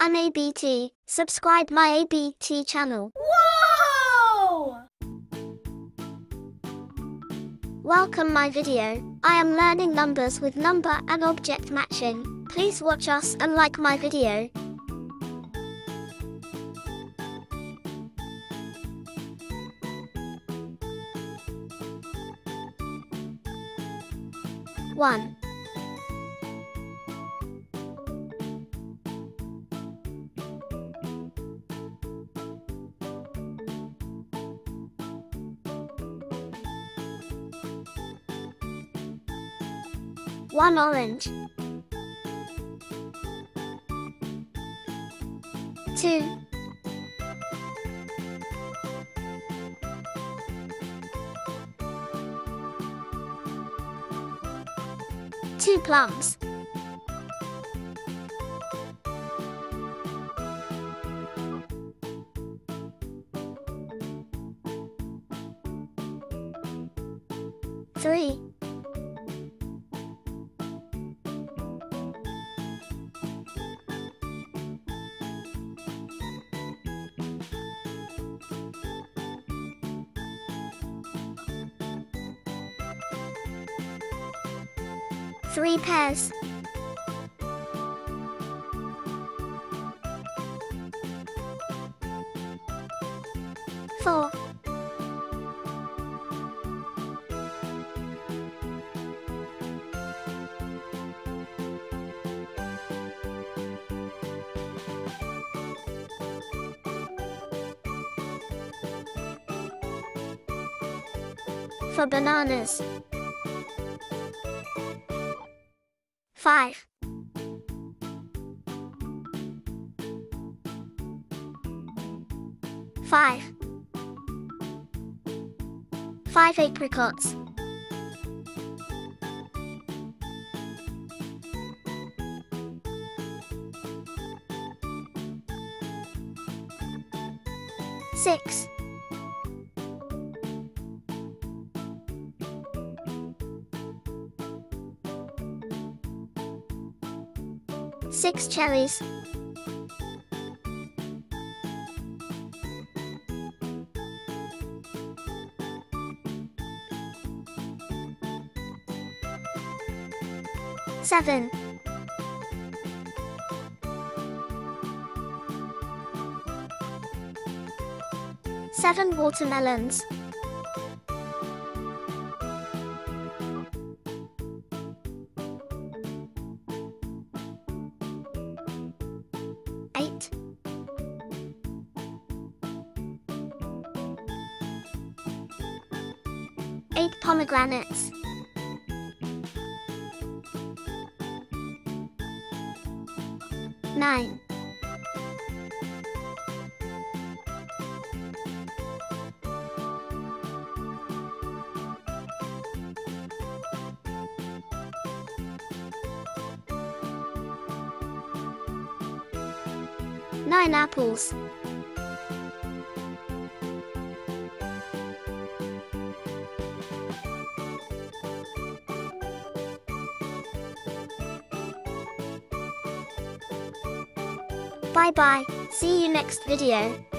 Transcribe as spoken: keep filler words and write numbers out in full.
I'm A B T. Subscribe my A B T channel. Whoa! Welcome my video. I am learning numbers with number and object matching. Please watch us and like my video. One. One orange. Two. Two plums. Three. Three pairs. Four. For bananas. Five. Five. Five apricots. Six. Six cherries. Seven. Seven watermelons. Eight. Eight pomegranates. Nine. Nine apples. Bye bye. See you next video.